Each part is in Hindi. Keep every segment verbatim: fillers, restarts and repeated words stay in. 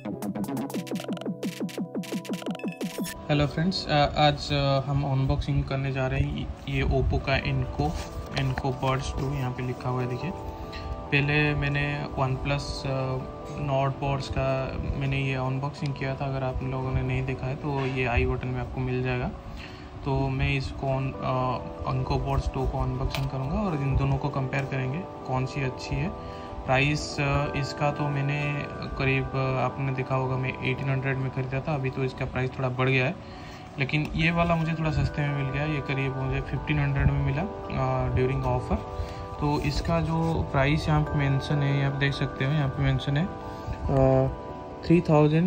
हेलो फ्रेंड्स, आज हम अनबॉक्सिंग करने जा रहे हैं ये ओप्पो का एनको एनको बड्स टू। यहाँ पे लिखा हुआ है, देखिए। पहले मैंने वन प्लस नॉट बड्स का मैंने ये अनबॉक्सिंग किया था। अगर आप लोगों ने नहीं देखा है तो ये आई बटन में आपको मिल जाएगा। तो मैं इसको एनको बड्स टू को अनबॉक्सिंग करूँगा और इन दोनों को कंपेयर करेंगे कौन सी अच्छी है। प्राइस इसका तो मैंने करीब आपने देखा होगा मैं अठारह सौ में ख़रीदा था, अभी तो इसका प्राइस थोड़ा बढ़ गया है, लेकिन ये वाला मुझे थोड़ा सस्ते में मिल गया। ये करीब मुझे पंद्रह सौ में मिला ड्यूरिंग ऑफ़र। तो इसका जो प्राइस यहाँ पे मेंशन है, आप देख सकते हो, यहाँ पे मेंशन है three thousand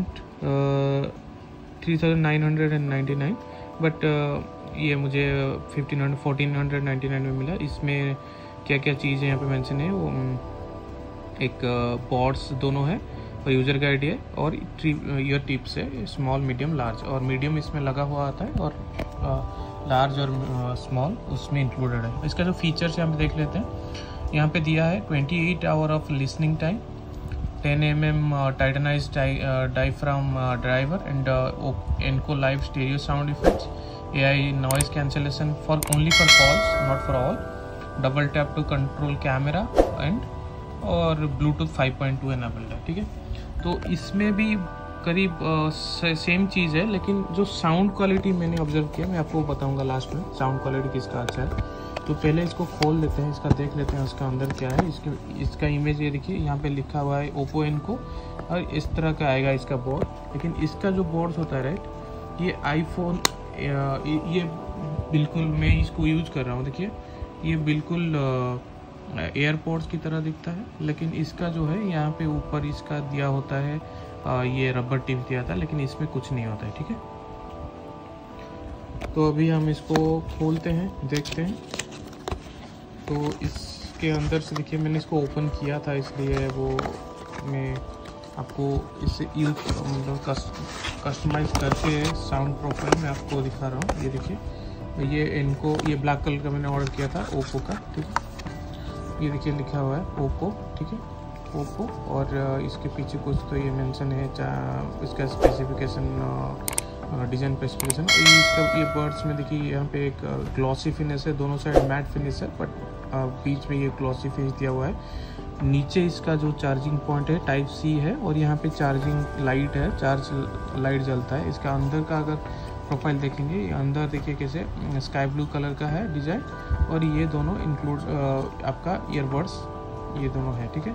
three thousand nine hundred and ninety nine but ये मुझे fifteen hundred fourteen hundred ninety nine में मिला। इसमें क्या क्या चीज़ें यहाँ पे मेंशन है, वो एक बॉड्स दोनों है और यूज़र गाइड है और ईयर टिप्स है, स्मॉल मीडियम लार्ज। और मीडियम इसमें लगा हुआ आता है और लार्ज और स्मॉल उसमें इंक्लूडेड है। इसका जो फीचर्स यहाँ पे देख लेते हैं। यहाँ पे दिया है अट्ठाईस hour of listening time, ten M M titanised diaphragm driver and Enco live stereo sound effects, A I noise cancellation for only for calls not for all, double tap to control camera and और Bluetooth five point two enabled है, ठीक है। तो इसमें भी करीब से, सेम चीज़ है, लेकिन जो साउंड क्वालिटी मैंने ऑब्जर्व किया, मैं आपको बताऊंगा लास्ट में साउंड क्वालिटी किसका अच्छा है। तो पहले इसको खोल लेते हैं, इसका देख लेते हैं इसका अंदर क्या है। इसके इसका इमेज ये देखिए, यहाँ पे लिखा हुआ है ओप्पो एनको और इस तरह का आएगा इसका बोर्ड। लेकिन इसका जो बोर्ड होता है, राइट, ये आईफोन, ये बिल्कुल मैं इसको यूज कर रहा हूँ, देखिए ये बिल्कुल एयरपोर्ट्स की तरह दिखता है। लेकिन इसका जो है यहाँ पे ऊपर इसका दिया होता है आ, ये रबर टिप दिया था, लेकिन इसमें कुछ नहीं होता है, ठीक है। तो अभी हम इसको खोलते हैं, देखते हैं। तो इसके अंदर से देखिए, मैंने इसको ओपन किया था, इसलिए वो मैं आपको इसे यूज मतलब कस्टमाइज करके साउंड प्रोफाइल में आपको दिखा रहा हूँ। ये देखिए, ये इनको ये ब्लैक कलर का मैंने ऑर्डर किया था ओप्पो का, ठीक है। ये देखिए लिखा हुआ है ओप्पो, ठीक है, ओप्पो। और इसके पीछे कुछ तो ये मेंशन है, इसका स्पेसिफिकेशन, डिज़ाइन स्पेसिफिकेशन। इसका ये बर्ड्स में देखिए यहाँ पे एक ग्लॉसी फिनिश है, दोनों साइड मैट फिनिश है, बट बीच में ये ग्लॉसी फिनिश दिया हुआ है। नीचे इसका जो चार्जिंग पॉइंट है टाइप सी है और यहाँ पे चार्जिंग लाइट है, चार्ज लाइट जलता है। इसका अंदर का अगर प्रोफाइल देखेंगे, ये अंदर देखिए कैसे स्काई ब्लू कलर का है डिज़ाइन, और ये दोनों इंक्लूड आपका ईयरबड्स ये दोनों है, ठीक है।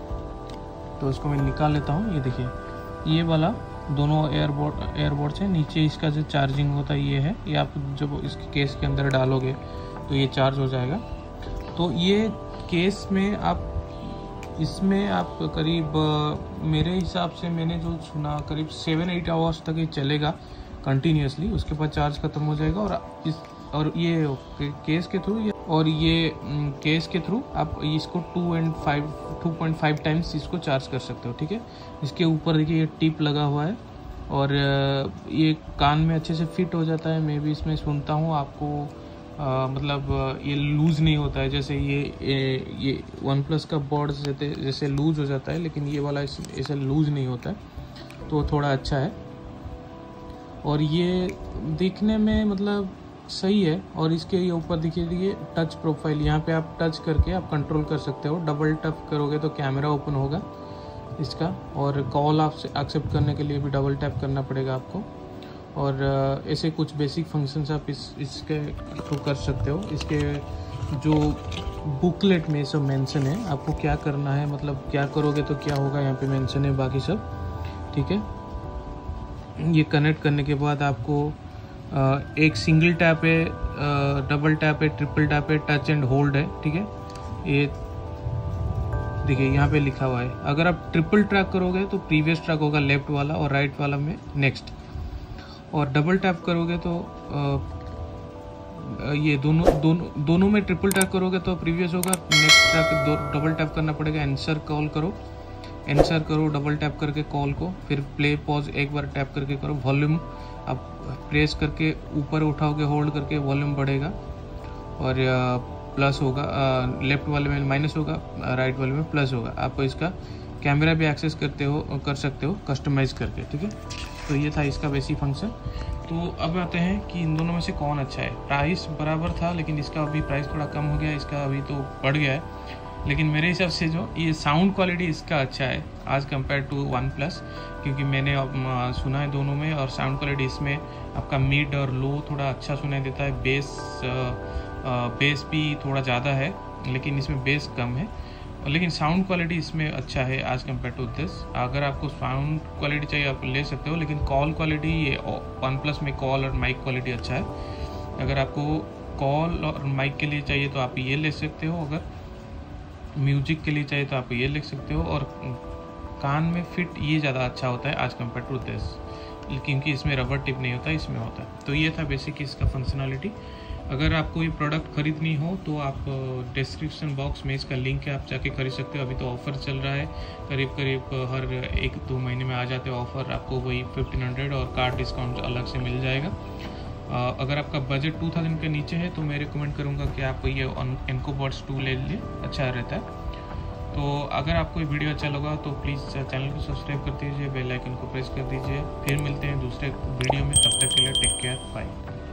तो इसको मैं निकाल लेता हूँ। ये देखिए, ये वाला दोनों एयरबड एयरबड्स है। नीचे इसका जो चार्जिंग होता है ये है, ये आप जब इसके केस के अंदर डालोगे तो ये चार्ज हो जाएगा। तो ये केस में आप इसमें आप करीब मेरे हिसाब से मैंने जो सुना करीब सेवन एट आवर्स तक ये चलेगा कंटिन्यूसली, उसके बाद चार्ज खत्म हो जाएगा। और इस और ये केस के थ्रू और ये केस के थ्रू आप इसको two and five two point five times इसको चार्ज कर सकते हो, ठीक है। इसके ऊपर देखिए ये टिप लगा हुआ है और ये कान में अच्छे से फिट हो जाता है। मैं भी इसमें सुनता हूँ, आपको आ, मतलब ये लूज़ नहीं होता है, जैसे ये ये, ये वन प्लस का बॉर्ड जैसे जैसे लूज़ हो जाता है, लेकिन ये वाला ऐसे लूज़ नहीं होता है, तो थोड़ा अच्छा है। और ये दिखने में मतलब सही है। और इसके ये ऊपर देखिए देखिए टच प्रोफाइल, यहाँ पे आप टच करके आप कंट्रोल कर सकते हो। डबल टैप करोगे तो कैमरा ओपन होगा इसका, और कॉल आप एक्सेप्ट करने के लिए भी डबल टैप करना पड़ेगा आपको। और ऐसे कुछ बेसिक फंक्शंस आप इस इसके थ्रू कर सकते हो। इसके जो बुकलेट में सब मेंशन है, आपको क्या करना है, मतलब क्या करोगे तो क्या होगा, यहाँ पे मेंशन है बाकी सब, ठीक है। ये कनेक्ट करने के बाद आपको एक सिंगल टैप है, डबल टैप है, ट्रिपल टैप है, टच एंड होल्ड है, ठीक है। ये देखिए यहाँ पे लिखा हुआ है। अगर आप ट्रिपल ट्रैक करोगे तो प्रीवियस ट्रैक होगा लेफ्ट वाला और राइट वाला में नेक्स्ट, और डबल टैप करोगे तो ये दोनों दोनों दोनों में ट्रिपल टैप करोगे तो प्रीवियस होगा, नेक्स्ट ट्रैक दो डबल टैप करना पड़ेगा। आंसर कॉल करो, आंसर करो डबल टैप करके कॉल को, फिर प्ले पॉज एक बार टैप करके करो। वॉल्यूम आप प्रेस करके ऊपर उठाओगे, होल्ड करके वॉल्यूम बढ़ेगा, और प्लस होगा, लेफ्ट वाले में माइनस होगा, राइट वाले में प्लस होगा। आपको इसका कैमरा भी एक्सेस करते हो कर सकते हो कस्टमाइज़ करके, ठीक है। तो ये था इसका बेसिक फंक्शन। तो अब आते हैं कि इन दोनों में से कौन अच्छा है। प्राइस बराबर था लेकिन इसका अभी प्राइस थोड़ा कम हो गया, इसका अभी तो बढ़ गया है, लेकिन मेरे हिसाब से जो ये साउंड क्वालिटी इसका अच्छा है आज कंपेयर टू वन प्लस, क्योंकि मैंने अब सुना है दोनों में, और साउंड क्वालिटी इसमें आपका मिड और लो थोड़ा अच्छा सुनाई देता है। बेस बेस भी थोड़ा ज़्यादा है लेकिन इसमें बेस कम है, लेकिन साउंड क्वालिटी इसमें अच्छा है आज कंपेयर टू दिस। अगर आपको साउंड क्वालिटी चाहिए आप ले सकते हो, लेकिन कॉल क्वालिटी ये वन प्लस में कॉल और माइक क्वालिटी अच्छा है। अगर आपको कॉल और माइक के लिए चाहिए तो आप ये ले सकते हो, अगर म्यूजिक के लिए चाहिए तो आप ये लिख सकते हो, और कान में फिट ये ज़्यादा अच्छा होता है आज कंपेयर टू दिस, क्योंकि इसमें रबर टिप नहीं होता, इसमें होता है। तो ये था बेसिक इसका फंक्शनलिटी। अगर आपको ये प्रोडक्ट खरीदनी हो तो आप डिस्क्रिप्शन बॉक्स में इसका लिंक है, आप जाके खरीद सकते हो। अभी तो ऑफ़र चल रहा है, करीब करीब हर एक दो महीने में आ जाते हैं ऑफ़र, आपको वही फिफ्टीन हंड्रेड और कार्ड डिस्काउंट अलग से मिल जाएगा। अगर आपका बजट टू थाउजेंड के नीचे है तो मैं रिकमेंड करूँगा कि आप ये एनको बड्स टू ले लें, अच्छा रहता है। तो अगर आपको ये वीडियो अच्छा लगा तो प्लीज़ चैनल को सब्सक्राइब कर दीजिए, बेल आइकन को प्रेस कर दीजिए। फिर मिलते हैं दूसरे वीडियो में, तब तक के लिए टेक केयर, बाय।